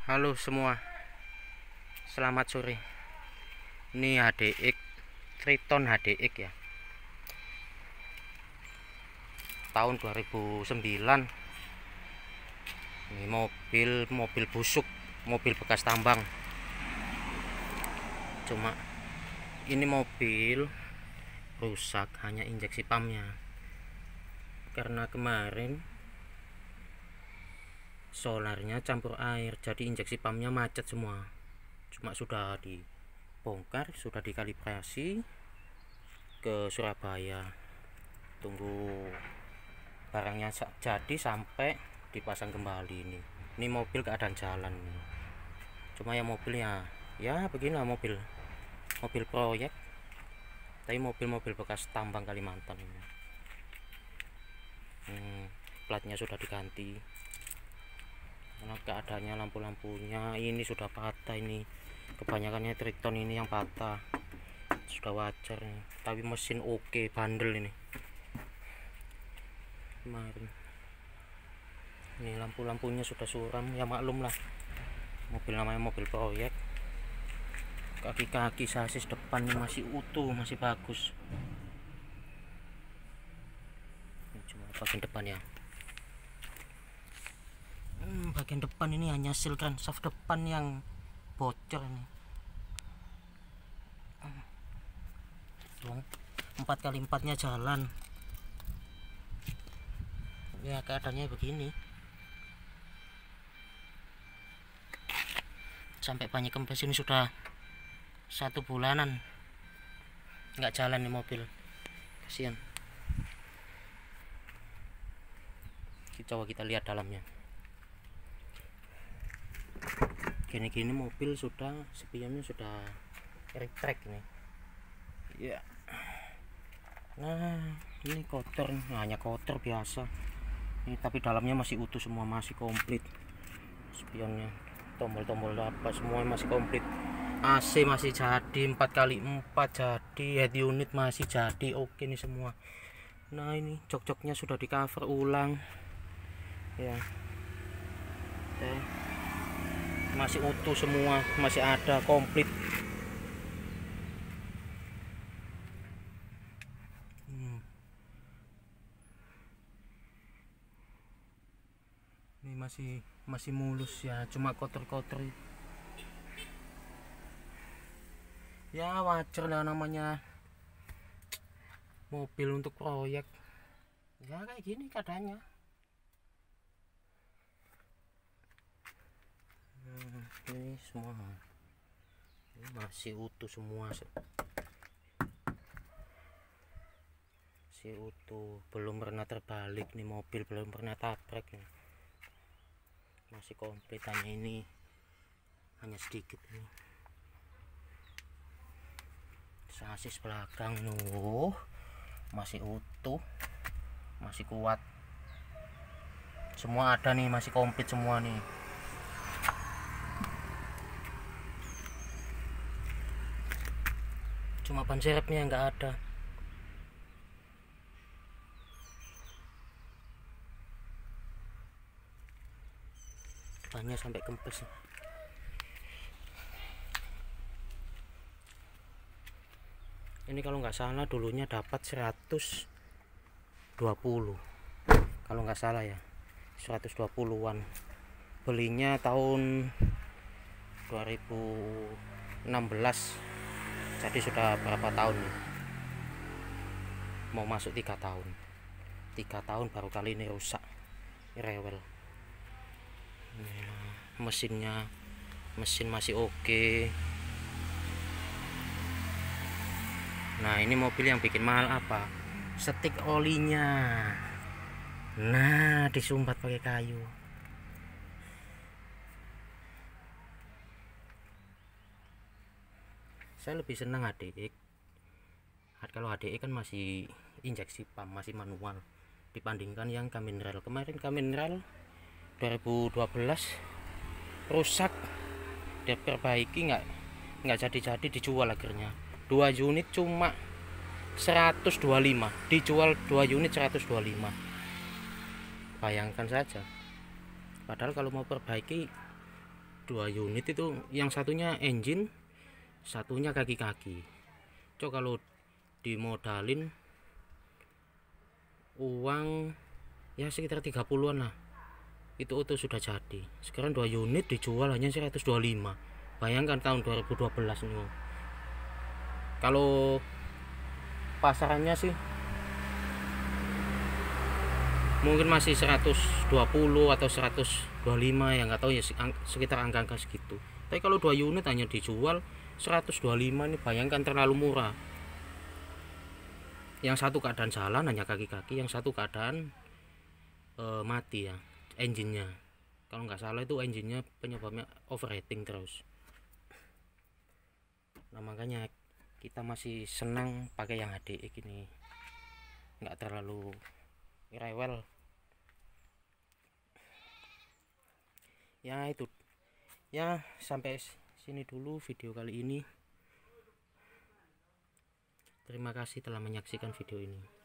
Halo semua, selamat sore. Ini HDX Triton HDX ya, tahun 2009. Ini mobil busuk, mobil bekas tambang. Cuma ini mobil rusak hanya injeksi pumpnya, karena kemarin solarnya campur air, jadi injeksi pumpnya macet semua. Cuma sudah dibongkar, sudah dikalibrasi ke Surabaya. Tunggu barangnya jadi sampai dipasang kembali. Ini mobil keadaan jalan. Cuma ya mobilnya ya beginilah, mobil proyek, tapi mobil bekas tambang Kalimantan ini. Platnya sudah diganti karena keadaannya lampu-lampunya ini sudah patah. Ini kebanyakannya Triton ini yang patah, sudah wajar nih. Tapi mesin oke, bandel ini kemarin. Ini lampu-lampunya sudah suram, ya maklum lah, mobil namanya mobil proyek. Kaki-kaki sasis depan masih utuh, masih bagus. Ini cuma bagian depan ya. Bagian depan ini hanya seal crankshaft depan yang bocor ini. 4x4-nya jalan. Ya keadaannya begini. Sampai banyak kempes ini sudah 1 bulanan nggak jalan nih mobil, kasihan. Coba kita lihat dalamnya. Gini-gini mobil sudah, spionnya sudah retract nih ya. Nah ini kotor, hanya kotor biasa ini, tapi dalamnya masih utuh semua, masih komplit. Spionnya, tombol-tombol apa semua masih komplit. AC masih jadi, 4x4 jadi, head unit masih jadi, oke nih semua. Nah ini jok-joknya sudah di cover ulang ya. Masih utuh semua, masih ada komplit. Ini masih mulus ya, cuma kotor-kotor ya, wajar lah, namanya mobil untuk proyek ya, kayak gini keadaannya. Ini semua ini masih utuh semua, masih utuh, belum pernah terbalik nih mobil, belum pernah tabrak ya. Masih komplit, hanya ini hanya sedikit ini. Sasis belakang masih utuh, masih kuat semua, ada nih, masih komplit semua nih. Cuma ban serepnya nggak ada. Bannya sampai kempes. Ini kalau nggak salah dulunya dapat 120, kalau nggak salah ya, 120-an. Belinya tahun 2016, jadi sudah berapa tahun nih? Mau masuk 3 tahun. 3 tahun baru kali ini rusak, rewel. Mesin masih oke. Nah ini mobil yang bikin mahal apa? Setik olinya. Nah disumbat pakai kayu. Saya lebih senang HDX. Kalau HDX kan masih injeksi pump, masih manual, dibandingkan yang Kamineral. Kemarin Kamineral 2012 rusak, diperbaiki nggak jadi dijual akhirnya. 2 unit cuma 125, dijual 2 unit 125. Bayangkan saja. Padahal kalau mau perbaiki 2 unit itu, yang satunya engine, satunya kaki-kaki. Kalau dimodalin uang ya sekitar 30-an lah, itu auto sudah jadi. Sekarang 2 unit dijual hanya 125. Bayangkan tahun 2012 nih. Kalau pasarannya sih mungkin masih 120 atau 125 ya, nggak tahu ya, sekitar angka-angka segitu. Tapi kalau 2 unit hanya dijual 125 nih, bayangkan terlalu murah. Yang satu keadaan jalan hanya kaki-kaki, yang satu keadaan mati ya engine-nya. Kalau nggak salah itu engine-nya penyebabnya overheating terus. Nah makanya kita masih senang pakai yang HDX ini, nggak terlalu rewel. Ya itu ya, sampai sini dulu video kali ini. Terima kasih telah menyaksikan video ini.